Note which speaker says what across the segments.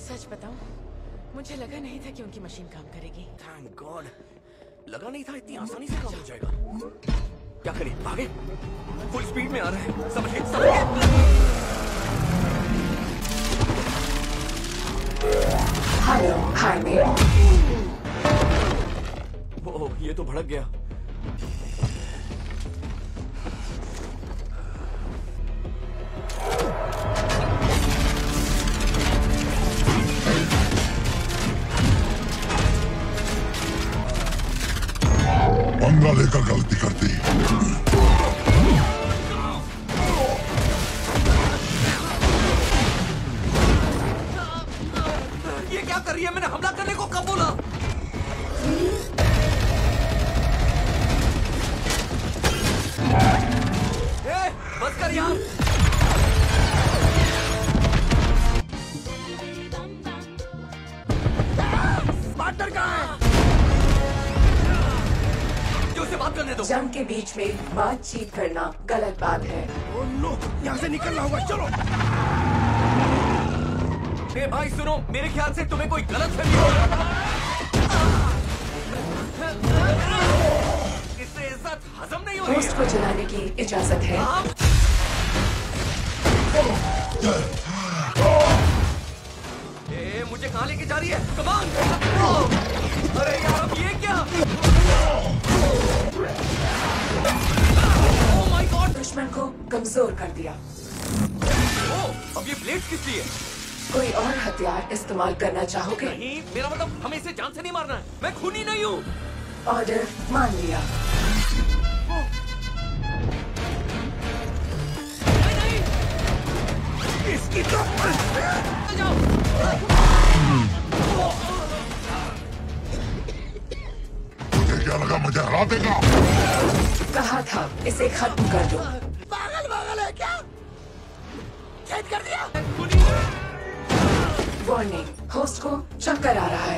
Speaker 1: सच बताऊं, मुझे लगा नहीं था कि उनकी मशीन काम करेगी।
Speaker 2: थैंक गॉड, लगा नहीं था इतनी आसानी से काम हो जाएगा। क्या करें, भागे? फुल स्पीड में आ रहा है, समझे?
Speaker 3: हाईवे।
Speaker 2: ओह, ये तो भड़क गया।
Speaker 4: पंगा लेकर गलती करती।
Speaker 2: ये क्या कर रही है? मैंने हमला करने को कब बोला? बस कर यार। पार्टनर कहाँ है? जो उसे बात करने दो।
Speaker 3: जंग के बीच में बातचीत करना गलत बात है।
Speaker 2: ओह नो, यहाँ से निकलना होगा, चलो। ए भाई सुनो, मेरे ख्याल से तुम्हें कोई गलत फहमी हो रहा है। इससे इज्जत हजम नहीं हो रही है।
Speaker 3: होस्ट को चलाने की इजाजत है।
Speaker 2: मुझे कहाँ लेके जा रही है? कमान! अरे यार, अब ये क्या? Oh my god!
Speaker 3: दुश्मन को कमजोर कर दिया।
Speaker 2: ओह, अब ये ब्लेड किस लिए?
Speaker 3: कोई और हथियार इस्तेमाल करना चाहोगे?
Speaker 2: नहीं, मेरा मतलब हमें इसे जान से नहीं मारना है। मैं खूनी नहीं हूँ।
Speaker 3: ऑर्डर मान लिया।
Speaker 2: नहीं। इसकी तो जाओ।
Speaker 4: तुझे क्या लगा मुझे हरा देगा?
Speaker 3: कहा था इसे खत्म कर दो।
Speaker 2: पागल है क्या? छेद कर दिया।
Speaker 3: वार्निंग, होस्ट को चक्कर आ रहा है।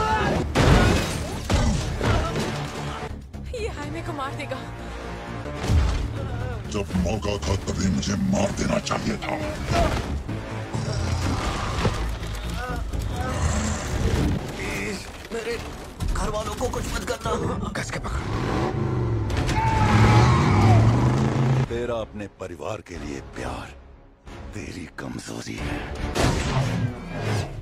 Speaker 1: ये हाईवे को मार देगा।
Speaker 4: जब मौका था तभी मुझे मार देना चाहिए था।
Speaker 2: प्लीज, मेरे घर वालों को कुछ मत करना।
Speaker 4: कस के पकड़। तेरा अपने परिवार के लिए प्यार तेरी कमजोरी है।